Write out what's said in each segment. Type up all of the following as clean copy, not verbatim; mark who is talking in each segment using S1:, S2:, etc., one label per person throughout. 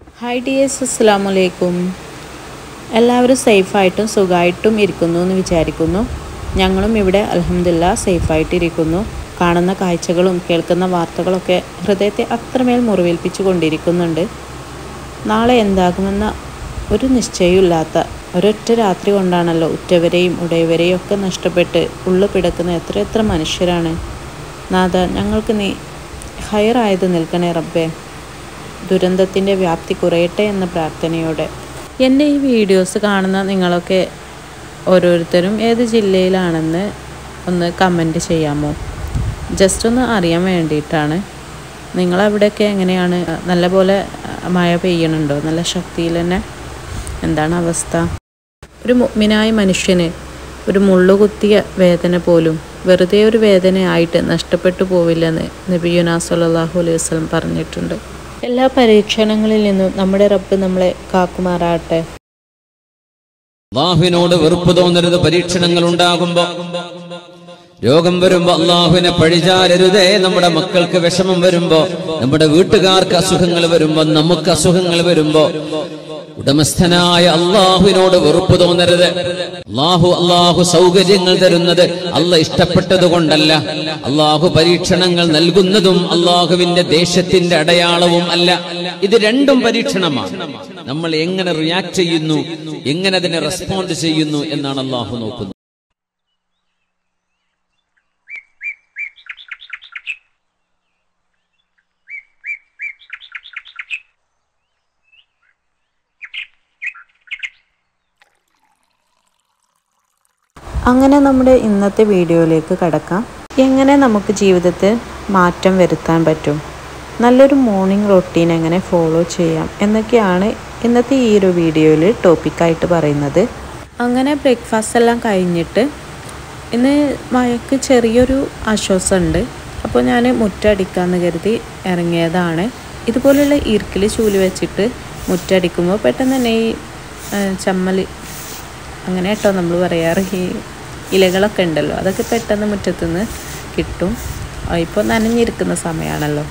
S1: Hi dears, അസ്സലാമു അലൈക്കും. എല്ലാവരും സേഫായിട്ടും സുഖമായിട്ടും ഇരിക്കുന്നു എന്ന് വിചാരിക്കുന്നു. ഞങ്ങളും ഇവിടെ അൽഹംദുലില്ലാഹ് സേഫായിട്ടിരിക്കുന്നു. കാണുന്ന കാഴ്ചകളും കേൾക്കുന്ന വാർത്തകളൊക്കെ ഹൃദയത്തെ അത്രമേൽ മുറിവേൽപ്പിച്ചു കൊണ്ടിരിക്കുന്നുണ്ട്. നാളെ എന്താകുമെന്ന ഒരു നിശ്ചയമില്ലാത്ത ഒരൊറ്റ രാത്രി കൊണ്ടാണല്ലോ ഉറ്റവരെയും ഉടയവരെയും ഒക്കെ നഷ്ടപ്പെട്ട് ഉള്ളു പിടക്കുന്ന എത്ര മനുഷ്യരാണ്. നാഥ, ഞങ്ങൾക്ക് നീ ഹൈറായത് നിൽക്കണേ റബ്ബേ. ദുരന്തത്തിൻ്റെ വ്യാപ്തി കുറയട്ടെ എന്ന പ്രാർത്ഥനയോടെ. എൻ്റെ ഈ വീഡിയോസ് കാണുന്ന നിങ്ങളൊക്കെ ഓരോരുത്തരും ഏത് ജില്ലയിലാണെന്ന് ഒന്ന് കമൻറ്റ് ചെയ്യാമോ? ജസ്റ്റ് ഒന്ന് അറിയാൻ വേണ്ടിയിട്ടാണ്. നിങ്ങളവിടെയൊക്കെ എങ്ങനെയാണ്? നല്ലപോലെ മഴ പെയ്യണുണ്ടോ? നല്ല ശക്തിയിൽ തന്നെ? എന്താണ് അവസ്ഥ? ഒരു മുഅ്മിനായ മനുഷ്യന് ഒരു മുള്ളുകുത്തിയ വേദന പോലും വെറുതെ ഒരു വേദനയായിട്ട് നഷ്ടപ്പെട്ടു പോവില്ലെന്ന് നബിയുനാ സ്വല്ലല്ലാഹു അലൈഹി വസല്ലം പറഞ്ഞിട്ടുണ്ട്. എല്ലാ പരീക്ഷണങ്ങളിൽ നിന്നും നമ്മുടെ റബ്ബ് നമ്മളെ കാക്കുമാറാകട്ടെ.
S2: അല്ലാഹുവിനോട് വെറുപ്പ് തോന്നരുത്. പരീക്ഷണങ്ങൾ ഉണ്ടാകുമ്പോ, രോഗം വരുമ്പോ അല്ലാഹുവിനെ പഴിചാരരുതേ. നമ്മുടെ മക്കൾക്ക് വിഷമം വരുമ്പോ, നമ്മുടെ വീട്ടുകാർക്ക് അസുഖങ്ങൾ വരുമ്പോ, നമുക്ക് അസുഖങ്ങൾ വരുമ്പോ ഉടമസ്ഥനായ അല്ലാഹുവിനോട് വെറുപ്പ് തോന്നരുത്. അല്ലാഹു സൗകര്യങ്ങൾ തരുന്നത് അല്ലാഹ് ഇഷ്ടപ്പെട്ടത് കൊണ്ടല്ല. അല്ലാഹു പരീക്ഷണങ്ങൾ നൽകുന്നതും അല്ലാഹുവിന്റെ ദേശത്തിന്റെ അടയാളവും അല്ല. ഇത് രണ്ടും പരീക്ഷണമാണ്. നമ്മൾ എങ്ങനെ റിയാക്ട് ചെയ്യുന്നു, എങ്ങനെ അതിനെ റെസ്പോണ്ട് ചെയ്യുന്നു എന്നാണ് അല്ലാഹു നോക്കുന്നത്.
S1: അങ്ങനെ നമ്മുടെ ഇന്നത്തെ വീഡിയോയിലേക്ക് കടക്കാം. എങ്ങനെ നമുക്ക് ജീവിതത്തിൽ മാറ്റം വരുത്താൻ പറ്റും, നല്ലൊരു മോർണിംഗ് റൊട്ടീൻ എങ്ങനെ ഫോളോ ചെയ്യാം എന്നൊക്കെയാണ് ഇന്നത്തെ ഈ ഒരു വീഡിയോയിൽ ടോപ്പിക്കായിട്ട് പറയുന്നത്. അങ്ങനെ ബ്രേക്ക്ഫാസ്റ്റ് എല്ലാം കഴിഞ്ഞിട്ട് ഇന്ന് മഴയ്ക്ക് ചെറിയൊരു ആശ്വാസമുണ്ട്. അപ്പോൾ ഞാൻ മുറ്റടിക്കാമെന്ന് കരുതി ഇറങ്ങിയതാണ്. ഇതുപോലെയുള്ള ഈർക്കിൽ ചൂല് വെച്ചിട്ട് മുറ്റടിക്കുമ്പോൾ പെട്ടെന്ന് തന്നെ ഈ ചമ്മൽ, അങ്ങനെ കേട്ടോ നമ്മൾ പറയാറ്, ഈ ഇലകളൊക്കെ ഉണ്ടല്ലോ, അതൊക്കെ പെട്ടെന്ന് മുറ്റത്തുനിന്ന് കിട്ടും. ഇപ്പോൾ നനഞ്ഞിരിക്കുന്ന സമയമാണല്ലോ.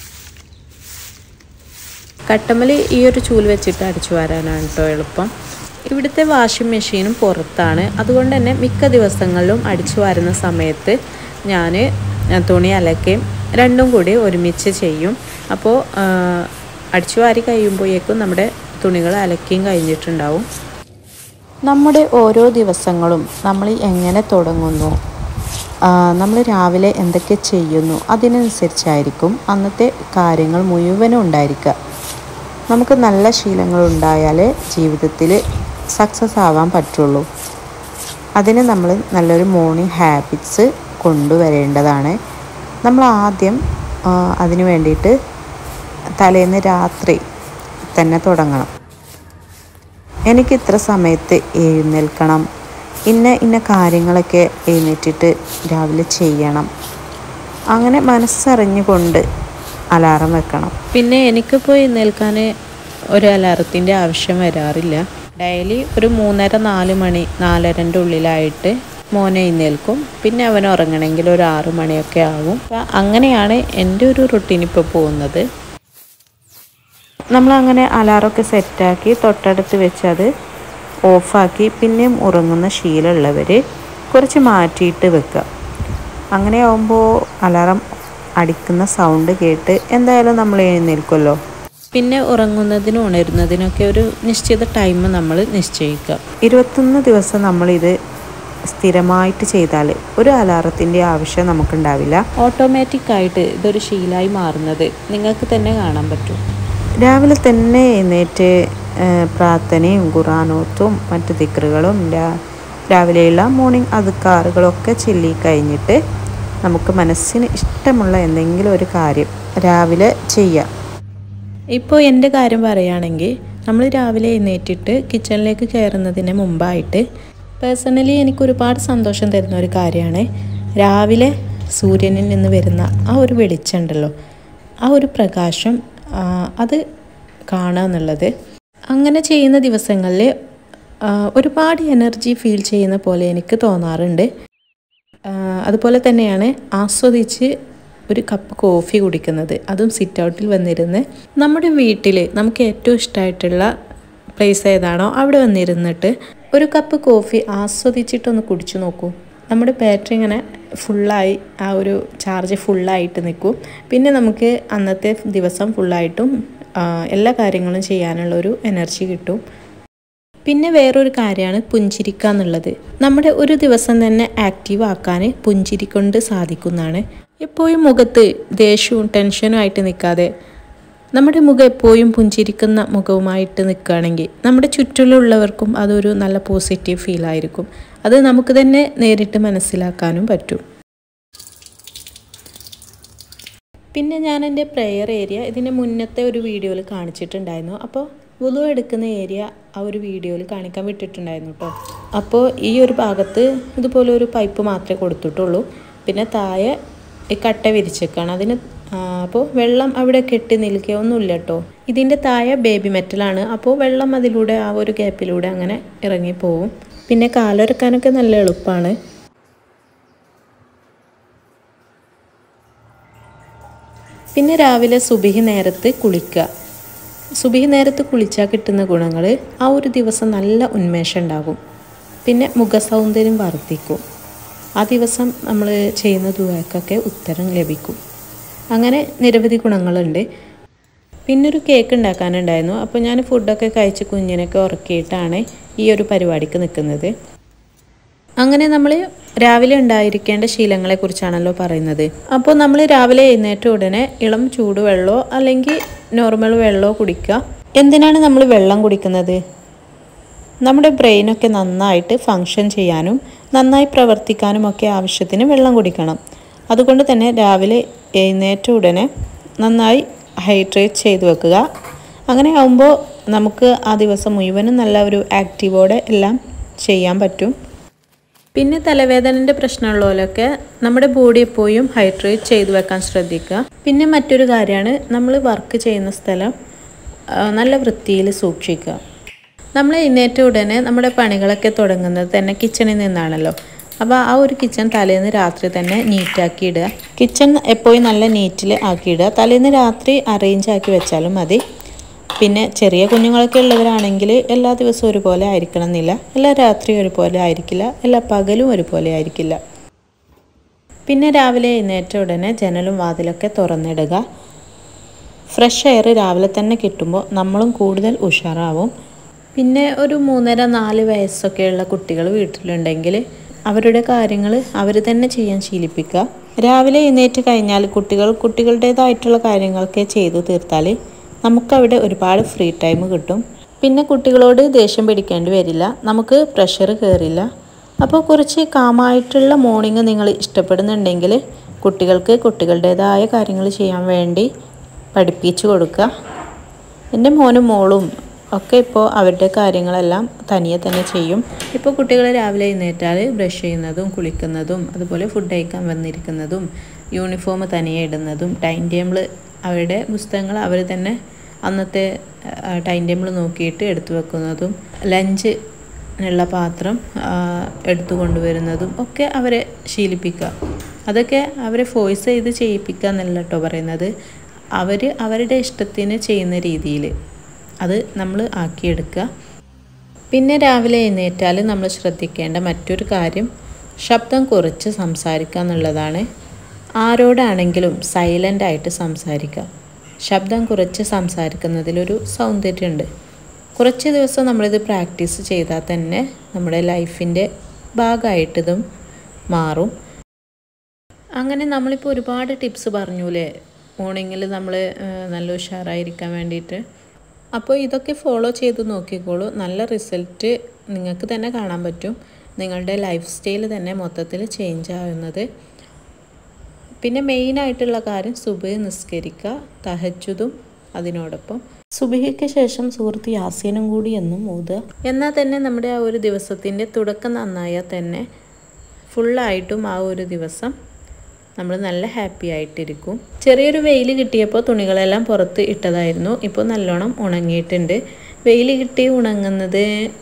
S1: കട്ടമ്മൽ ഈ ഒരു ചൂല് വെച്ചിട്ട് അടിച്ചു വരാനാണ് കേട്ടോ എളുപ്പം. ഇവിടുത്തെ വാഷിംഗ് മെഷീനും പുറത്താണ്. അതുകൊണ്ട് തന്നെ മിക്ക ദിവസങ്ങളിലും അടിച്ചു വരുന്ന സമയത്ത് ഞാൻ തുണി അലക്കുകയും രണ്ടും കൂടി ഒരുമിച്ച് ചെയ്യും. അപ്പോൾ അടിച്ചു വാരി കഴിയുമ്പോഴേക്കും നമ്മുടെ തുണികൾ അലക്കുകയും കഴിഞ്ഞിട്ടുണ്ടാവും. നമ്മുടെ ഓരോ ദിവസങ്ങളും നമ്മൾ എങ്ങനെ തുടങ്ങുന്നു, നമ്മൾ രാവിലെ എന്തൊക്കെ ചെയ്യുന്നു, അതിനനുസരിച്ചായിരിക്കും അന്നത്തെ കാര്യങ്ങൾ മുഴുവനും ഉണ്ടായിരിക്കുക. നമുക്ക് നല്ല ശീലങ്ങൾ ഉണ്ടായാലേ ജീവിതത്തിൽ സക്സസ് ആവാൻ പറ്റുള്ളൂ. അതിന് നമ്മൾ നല്ലൊരു മോർണിംഗ് ഹാബിറ്റ്സ് കൊണ്ടുവരേണ്ടതാണ്. നമ്മൾ ആദ്യം അതിന് വേണ്ടിയിട്ട് തലേന്ന് രാത്രി തന്നെ തുടങ്ങണം. എനിക്ക് ഇത്ര സമയത്ത് എഴുന്നേൽക്കണം, ഇന്ന കാര്യങ്ങളൊക്കെ എഴുന്നേറ്റിട്ട് രാവിലെ ചെയ്യണം, അങ്ങനെ മനസ്സറിഞ്ഞുകൊണ്ട് അലാറം വെക്കണം. പിന്നെ എനിക്കിപ്പോൾ എഴുന്നേൽക്കാൻ ഒരു അലാറത്തിൻ്റെ ആവശ്യം വരാറില്ല. ഡെയിലി ഒരു 3:30-4 മണി 4:30 ഉള്ളിലായിട്ട് മോനെ എഴുന്നേൽക്കും. പിന്നെ അവൻ ഉറങ്ങണമെങ്കിൽ ഒരു 6 മണിയൊക്കെ ആവും. അങ്ങനെയാണ് എൻ്റെ ഒരു റുട്ടീൻ ഇപ്പോൾ പോകുന്നത്. നമ്മളങ്ങനെ അലാറമൊക്കെ സെറ്റാക്കി തൊട്ടടുത്ത് വെച്ച് അത് ഓഫാക്കി പിന്നെയും ഉറങ്ങുന്ന ശീലമുള്ളവർ കുറച്ച് മാറ്റിയിട്ട് വെക്കുക. അങ്ങനെ ആകുമ്പോൾ അലാറം അടിക്കുന്ന സൗണ്ട് കേട്ട് എന്തായാലും നമ്മൾ എഴുന്നേൽക്കുമല്ലോ. പിന്നെ ഉറങ്ങുന്നതിനും ഉണരുന്നതിനൊക്കെ ഒരു നിശ്ചിത ടൈം നമ്മൾ നിശ്ചയിക്കുക. 21 ദിവസം നമ്മളിത് സ്ഥിരമായിട്ട് ചെയ്താൽ ഒരു അലാറത്തിൻ്റെ ആവശ്യം നമുക്കുണ്ടാവില്ല. ഓട്ടോമാറ്റിക്കായിട്ട് ഇതൊരു ശീലമായി മാറുന്നത് നിങ്ങൾക്ക് തന്നെ കാണാൻ പറ്റും. രാവിലെ തന്നെ എഴുന്നേറ്റ് പ്രാർത്ഥനയും ഖുർആനോത്തും മറ്റ് ദിക്റുകളും രാവിലെയുള്ള മോർണിംഗ് അദ്കാറുകളൊക്കെ ചൊല്ലി കഴിഞ്ഞിട്ട് നമുക്ക് മനസ്സിന് ഇഷ്ടമുള്ള എന്തെങ്കിലും ഒരു കാര്യം രാവിലെ ചെയ്യാം. ഇപ്പോൾ എൻ്റെ കാര്യം പറയുകയാണെങ്കിൽ നമ്മൾ രാവിലെ എഴുന്നേറ്റിട്ട് കിച്ചണിലേക്ക് കയറുന്നതിന് മുമ്പായിട്ട് പേഴ്സണലി എനിക്ക് ഒരുപാട് സന്തോഷം തരുന്ന ഒരു കാര്യമാണ് രാവിലെ സൂര്യനിൽ നിന്ന് വരുന്ന ആ ഒരു വെളിച്ചമുണ്ടല്ലോ, ആ ഒരു പ്രകാശം, അത് കാണുക എന്നുള്ളത്. അങ്ങനെ ചെയ്യുന്ന ദിവസങ്ങളിൽ ഒരുപാട് എനർജി ഫീൽ ചെയ്യുന്ന പോലെ എനിക്ക് തോന്നാറുണ്ട്. അതുപോലെ തന്നെയാണ് ആസ്വദിച്ച് ഒരു കപ്പ് കോഫി കുടിക്കുന്നത്, അതും സിറ്റ് ഔട്ടിൽ വന്നിരുന്ന്. നമ്മുടെ വീട്ടിൽ നമുക്ക് ഏറ്റവും ഇഷ്ടമായിട്ടുള്ള പ്ലേസ് ഏതാണോ അവിടെ വന്നിരുന്നിട്ട് ഒരു കപ്പ് കോഫി ആസ്വദിച്ചിട്ടൊന്ന് കുടിച്ചു നോക്കൂ. നമ്മുടെ ബാറ്ററി ഇങ്ങനെ ഫുള്ളായി, ആ ഒരു ചാർജ് ഫുള്ളായിട്ട് നിൽക്കും. പിന്നെ നമുക്ക് അന്നത്തെ ദിവസം ഫുള്ളായിട്ടും എല്ലാ കാര്യങ്ങളും ചെയ്യാനുള്ളൊരു എനർജി കിട്ടും. പിന്നെ വേറൊരു കാര്യമാണ് പുഞ്ചിരിക്കുക എന്നുള്ളത്. നമ്മുടെ ഒരു ദിവസം തന്നെ ആക്റ്റീവ് ആക്കാൻ പുഞ്ചിരി കൊണ്ട് സാധിക്കുന്നതാണ്. എപ്പോഴും മുഖത്ത് ദേഷ്യവും ടെൻഷനും ആയിട്ട് നിൽക്കാതെ നമ്മുടെ മുഖം എപ്പോഴും പുഞ്ചിരിക്കുന്ന മുഖവുമായിട്ട് നിൽക്കുകയാണെങ്കിൽ നമ്മുടെ ചുറ്റിലുള്ളവർക്കും അതൊരു നല്ല പോസിറ്റീവ് ഫീലായിരിക്കും. അത് നമുക്ക് തന്നെ നേരിട്ട് മനസ്സിലാക്കാനും പറ്റും. പിന്നെ ഞാൻ എൻ്റെ പ്രെയർ ഏരിയ ഇതിൻ്റെ മുന്നത്തെ ഒരു വീഡിയോയിൽ കാണിച്ചിട്ടുണ്ടായിരുന്നു. അപ്പോൾ വുളു എടുക്കുന്ന ഏരിയ ആ ഒരു വീഡിയോയിൽ കാണിക്കാൻ വിട്ടിട്ടുണ്ടായിരുന്നു കേട്ടോ. അപ്പോൾ ഈ ഒരു ഭാഗത്ത് ഇതുപോലെ ഒരു പൈപ്പ് മാത്രമേ കൊടുത്തിട്ടുള്ളൂ. പിന്നെ താഴെ ഈ കട്ട വിരിച്ചേക്കാണ് അതിന്. അപ്പോൾ വെള്ളം അവിടെ കെട്ടി നിൽക്കുകയൊന്നുമില്ല കേട്ടോ. ഇതിൻ്റെ താഴെ ബേബി മെറ്റലാണ്. അപ്പോൾ വെള്ളം അതിലൂടെ ആ ഒരു ഗ്യാപ്പിലൂടെ അങ്ങനെ ഇറങ്ങിപ്പോവും. പിന്നെ കാലൊരക്കാനൊക്കെ നല്ല എളുപ്പമാണ്. പിന്നെ രാവിലെ സുബഹി നേരത്ത് കുളിക്കുക. സുബഹി നേരത്ത് കുളിച്ചാൽ കിട്ടുന്ന ഗുണങ്ങൾ, ആ ഒരു ദിവസം നല്ല ഉന്മേഷം ഉണ്ടാകും. പിന്നെ മുഖസൗന്ദര്യം വർദ്ധിക്കും. ആ ദിവസം നമ്മൾ ചെയ്യുന്ന ദുആക്കൊക്കെ ഉത്തരം ലഭിക്കും. അങ്ങനെ നിരവധി ഗുണങ്ങളുണ്ട്. പിന്നൊരു കേക്ക് ഉണ്ടാക്കാനുണ്ടായിരുന്നു. അപ്പോൾ ഞാൻ ഫുഡൊക്കെ കഴിച്ച് കുഞ്ഞിനൊക്കെ ഉറക്കിയിട്ടാണ് ഈ ഒരു പരിപാടിക്ക് നിൽക്കുന്നത്. അങ്ങനെ നമ്മൾ രാവിലെ ഉണ്ടായിരിക്കേണ്ട ശീലങ്ങളെക്കുറിച്ചാണല്ലോ പറയുന്നത്. അപ്പോൾ നമ്മൾ രാവിലെ എഴുന്നേറ്റ ഉടനെ ഇളം ചൂടുവെള്ളമോ അല്ലെങ്കിൽ നോർമൽ വെള്ളമോ കുടിക്കുക. എന്തിനാണ് നമ്മൾ വെള്ളം കുടിക്കുന്നത്? നമ്മുടെ ബ്രെയിനൊക്കെ നന്നായിട്ട് ഫങ്ഷൻ ചെയ്യാനും നന്നായി പ്രവർത്തിക്കാനും ഒക്കെ ആവശ്യത്തിന് വെള്ളം കുടിക്കണം. അതുകൊണ്ട് തന്നെ രാവിലെ എഴുന്നേറ്റ ഉടനെ നന്നായി ഹൈഡ്രേറ്റ് ചെയ്ത് വെക്കുക. അങ്ങനെ ആകുമ്പോൾ നമുക്ക് ആ ദിവസം മുഴുവനും നല്ല ഒരു ആക്റ്റീവോടെ എല്ലാം ചെയ്യാൻ പറ്റും. പിന്നെ തലവേദനൻ്റെ പ്രശ്നമുള്ളവരൊക്കെ നമ്മുടെ ബോഡി എപ്പോഴും ഹൈഡ്രേറ്റ് ചെയ്ത് വെക്കാൻ ശ്രദ്ധിക്കുക. പിന്നെ മറ്റൊരു കാര്യമാണ് നമ്മൾ വർക്ക് ചെയ്യുന്ന സ്ഥലം നല്ല വൃത്തിയിൽ സൂക്ഷിക്കുക. നമ്മൾ എഴുന്നേറ്റ ഉടനെ നമ്മുടെ പണികളൊക്കെ തുടങ്ങുന്നത് തന്നെ കിച്ചണിൽ നിന്നാണല്ലോ. അപ്പോൾ ആ ഒരു കിച്ചൺ തലേന്ന് രാത്രി തന്നെ നീറ്റാക്കി ഇടുക. കിച്ചൺ എപ്പോഴും നല്ല നീറ്റിൽ ആക്കിയിടുക. തലേന്ന് രാത്രി അറേഞ്ച് ആക്കി വെച്ചാലും മതി. പിന്നെ ചെറിയ കുഞ്ഞുങ്ങളൊക്കെ ഉള്ളവരാണെങ്കിൽ എല്ലാ ദിവസവും ഒരുപോലെ ആയിരിക്കണം എന്നില്ല. എല്ലാ രാത്രിയും ഒരുപോലെ ആയിരിക്കില്ല, എല്ലാ പകലും ഒരുപോലെ ആയിരിക്കില്ല. പിന്നെ രാവിലെ എഴുന്നേറ്റ ഉടനെ ജനലും വാതിലൊക്കെ തുറന്നിടുക. ഫ്രഷ് എയർ രാവിലെ തന്നെ കിട്ടുമ്പോൾ നമ്മളും കൂടുതൽ ഉഷാറാവും. പിന്നെ ഒരു 3.5-4 വയസ്സൊക്കെയുള്ള കുട്ടികൾ വീട്ടിലുണ്ടെങ്കിൽ അവരുടെ കാര്യങ്ങൾ അവർ തന്നെ ചെയ്യാൻ ശീലിപ്പിക്കുക. രാവിലെ എഴുന്നേറ്റ് കഴിഞ്ഞാൽ കുട്ടികളുടേതായിട്ടുള്ള കാര്യങ്ങളൊക്കെ ചെയ്തു തീർത്താൽ നമുക്കവിടെ ഒരുപാട് ഫ്രീ ടൈം കിട്ടും. പിന്നെ കുട്ടികളോട് ദേഷ്യം പിടിക്കേണ്ടി വരില്ല, നമുക്ക് പ്രഷർ കയറില്ല. അപ്പോൾ കുറച്ച് കാമായിട്ടുള്ള മോർണിംഗ് നിങ്ങൾ ഇഷ്ടപ്പെടുന്നുണ്ടെങ്കിൽ കുട്ടികൾക്ക് കുട്ടികളുടേതായ കാര്യങ്ങൾ ചെയ്യാൻ വേണ്ടി പഠിപ്പിച്ചു കൊടുക്കുക. എൻ്റെ മോനും മോളും ഒക്കെ ഇപ്പോൾ അവരുടെ കാര്യങ്ങളെല്ലാം തനിയെ തന്നെ ചെയ്യും. ഇപ്പോൾ കുട്ടികൾ രാവിലെ എഴുന്നേറ്റാൽ ബ്രഷ് ചെയ്യുന്നതും കുളിക്കുന്നതും അതുപോലെ ഫുഡ് കഴിക്കാൻ വന്നിരിക്കുന്നതും യൂണിഫോം തനിയെ ഇടുന്നതും ടൈം ടേബിൾ അവരുടെ പുസ്തകങ്ങൾ അവർ തന്നെ അന്നത്തെ ടൈം ടേബിൾ നോക്കിയിട്ട് എടുത്തു വെക്കുന്നതും ലഞ്ചിനുള്ള പാത്രം എടുത്തു കൊണ്ടുവരുന്നതും ഒക്കെ അവരെ ശീലിപ്പിക്കുക. അതൊക്കെ അവരെ ഫോഴ്സ് ചെയ്ത് ചെയ്യിപ്പിക്കുക എന്നല്ല കേട്ടോ പറയുന്നത്. അവരുടെ ഇഷ്ടത്തിന് ചെയ്യുന്ന രീതിയിൽ അത് നമ്മൾ ആക്കിയെടുക്കുക. പിന്നെ രാവിലെ എഴുന്നേറ്റാൽ നമ്മൾ ശ്രദ്ധിക്കേണ്ട മറ്റൊരു കാര്യം ശബ്ദം കുറച്ച് സംസാരിക്കുക എന്നുള്ളതാണ്. ആരോടാണെങ്കിലും സൈലൻ്റായിട്ട് സംസാരിക്കുക. ശബ്ദം കുറച്ച് സംസാരിക്കുന്നതിലൊരു സൗന്ദര്യമുണ്ട്. കുറച്ച് ദിവസം നമ്മളിത് പ്രാക്ടീസ് ചെയ്താൽ തന്നെ നമ്മുടെ ലൈഫിൻ്റെ ഭാഗമായിട്ടിതും മാറും. അങ്ങനെ നമ്മളിപ്പോൾ ഒരുപാട് ടിപ്സ് പറഞ്ഞൂലേ മോർണിംഗിൽ നമ്മൾ നല്ല ഉഷാറായിരിക്കാൻ വേണ്ടിയിട്ട്. അപ്പോൾ ഇതൊക്കെ ഫോളോ ചെയ്ത് നോക്കിക്കോളൂ. നല്ല റിസൾട്ട് നിങ്ങൾക്ക് തന്നെ കാണാൻ പറ്റും. നിങ്ങളുടെ ലൈഫ് സ്റ്റൈൽ തന്നെ മൊത്തത്തിൽ ചേഞ്ച് ആവുന്നത്. പിന്നെ മെയിനായിട്ടുള്ള കാര്യം സുബഹി നിസ്കരിക്കുക, തഹജ്ജുദും അതിനോടൊപ്പം സുബഹിക്ക് ശേഷം സൂറത്ത് യാസീനും കൂടി എന്നും ഓതുക. എന്നാൽ തന്നെ നമ്മുടെ ആ ഒരു ദിവസത്തിൻ്റെ തുടക്കം നന്നായാൽ തന്നെ ഫുള്ളായിട്ടും ആ ഒരു ദിവസം നമ്മൾ നല്ല ഹാപ്പി ആയിട്ടിരിക്കും. ചെറിയൊരു വെയിൽ കിട്ടിയപ്പോൾ തുണികളെല്ലാം പുറത്ത് ഇട്ടതായിരുന്നു. ഇപ്പോൾ നല്ലോണം ഉണങ്ങിയിട്ടുണ്ട്. വെയിൽ കിട്ടി ഉണങ്ങുന്നത്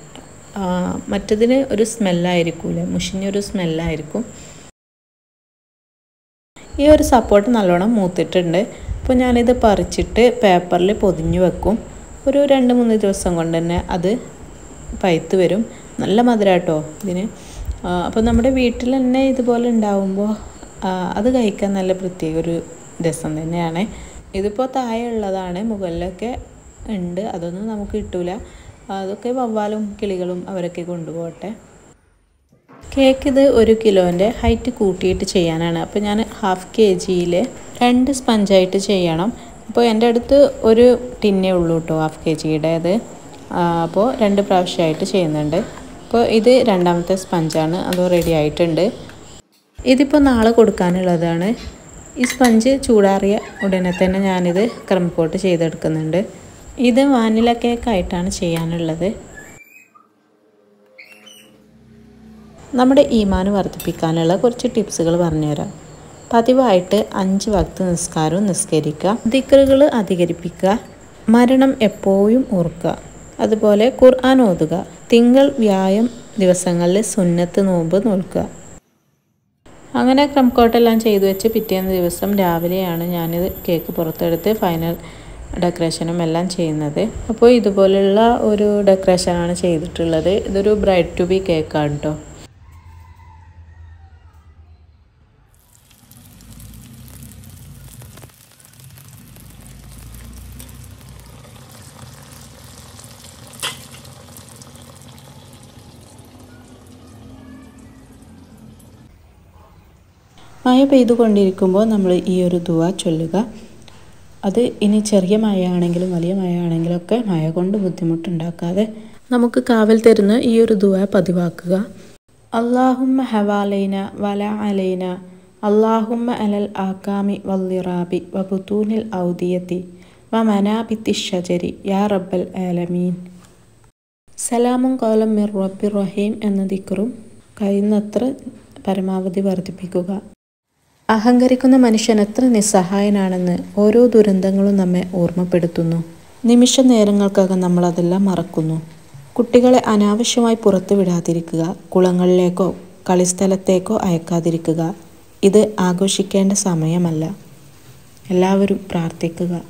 S1: മറ്റതിന് ഒരു സ്മെല്ലായിരിക്കൂലേ, മുഷിഞ്ഞൊരു സ്മെല്ലായിരിക്കും. ഈ ഒരു സപ്പോട്ട നല്ലോണം മൂത്തിട്ടുണ്ട്. അപ്പോൾ ഞാനിത് പറിച്ചിട്ട് പേപ്പറിൽ പൊതിഞ്ഞു വെക്കും. ഒരു 2-3 ദിവസം കൊണ്ട് തന്നെ അത് പഴുത്ത് വരും. നല്ല മധുരാട്ടോ ഇതിന്. അപ്പോൾ നമ്മുടെ വീട്ടിൽ തന്നെ ഇതുപോലെ ഉണ്ടാവുമ്പോൾ അത് കഴിക്കാൻ നല്ല പ്രത്യേക ഒരു രസം തന്നെയാണ്. ഇതിപ്പോൾ താഴെ ഉള്ളതാണ്, മുകളിലൊക്കെ ഉണ്ട്, അതൊന്നും നമുക്ക് കിട്ടൂല. അതൊക്കെ വവ്വാലും കിളികളും അവരൊക്കെ കൊണ്ടുപോകട്ടെ. കേക്ക് ഇത് 1 കിലോൻ്റെ ഹൈറ്റ് കൂട്ടിയിട്ട് ചെയ്യാനാണ്. അപ്പോൾ ഞാൻ 1/2 kg 2 സ്പഞ്ചായിട്ട് ചെയ്യണം. അപ്പോൾ എൻ്റെ അടുത്ത് ഒരു ടിന്നേ ഉള്ളൂ കേട്ടോ 1/2 kg. അപ്പോൾ 2 പ്രാവശ്യമായിട്ട് ചെയ്യുന്നുണ്ട്. അപ്പോൾ ഇത് 2ാമത്തെ സ്പഞ്ചാണ്, അത് റെഡി ആയിട്ടുണ്ട്. ഇതിപ്പോൾ നാളെ കൊടുക്കാനുള്ളതാണ്. ഈ സ്പഞ്ച് ചൂടാറിയ ഉടനെ തന്നെ ഞാനിത് ക്രം കോട്ട് ചെയ്തെടുക്കുന്നുണ്ട്. ഇത് വാനില കേക്കായിട്ടാണ് ചെയ്യാനുള്ളത്. നമ്മുടെ ഈമാന് വർദ്ധിപ്പിക്കാനുള്ള കുറച്ച് ടിപ്സുകൾ പറഞ്ഞുതരാം. പതിവായിട്ട് 5 വക്ത് നിസ്കാരവും നിസ്കരിക്കുക, ദിക്റുകൾ അധികരിപ്പിക്കുക, മരണം എപ്പോഴും ഓർക്കുക, അതുപോലെ ഖുർആൻ ഓതുക, തിങ്കൾ വ്യാഴം ദിവസങ്ങളിൽ സുന്നത്ത് നോമ്പ് നോക്കുക. അങ്ങനെ ക്രംകോട്ടെല്ലാം ചെയ്തു വെച്ച് പിറ്റേന്ന് ദിവസം രാവിലെയാണ് ഞാനിത് കേക്ക് പുറത്തെടുത്ത് ഫൈനൽ ഡെക്കറേഷനും എല്ലാം ചെയ്യുന്നത്. അപ്പോൾ ഇതുപോലുള്ള ഒരു ഡെക്കറേഷനാണ് ചെയ്തിട്ടുള്ളത്. ഇതൊരു ബ്രൈഡ് ടു ബി കേക്കാണ് കേട്ടോ. മഴ പെയ്തുകൊണ്ടിരിക്കുമ്പോൾ നമ്മൾ ഈ ഒരു ദുആ ചൊല്ലുക. അത് ഇനി ചെറിയ മഴയാണെങ്കിലും വലിയ മഴയാണെങ്കിലും ഒക്കെ മഴ കൊണ്ട് ബുദ്ധിമുട്ടുണ്ടാക്കാതെ നമുക്ക് കാവൽ തരുന്ന ഈ ഒരു ദുആ പതിവാക്കുക. അല്ലാഹുമ്മ ഹവാലൈന വല അലൈന അല്ലാഹുമ്മ അലൽ ആകാമി വല്ലിറാബി വബുതൂനിൽ ഔദിയത്തി വമനാബിത്തി ഷജരി യാ റബ്ബൽ ആലമീൻ. സലാമുൻ ഖൗലൻ മിർ റബ്ബിർ റഹീം എന്ന ദിക്റും കഴിയുന്നത്ര പരമാവധി വർദ്ധിപ്പിക്കുക. അഹങ്കരിക്കുന്ന മനുഷ്യൻ എത്ര നിസ്സഹായനാണെന്ന് ഓരോ ദുരന്തങ്ങളും നമ്മെ ഓർമ്മപ്പെടുത്തുന്നു. നിമിഷ നേരങ്ങൾക്കകം നമ്മളതെല്ലാം മറക്കുന്നു. കുട്ടികളെ അനാവശ്യമായി പുറത്തു വിടാതിരിക്കുക, കുളങ്ങളിലേക്കോ കളിസ്ഥലത്തേക്കോ അയക്കാതിരിക്കുക. ഇത് ആഘോഷിക്കേണ്ട സമയമല്ല. എല്ലാവരും പ്രാർത്ഥിക്കുക.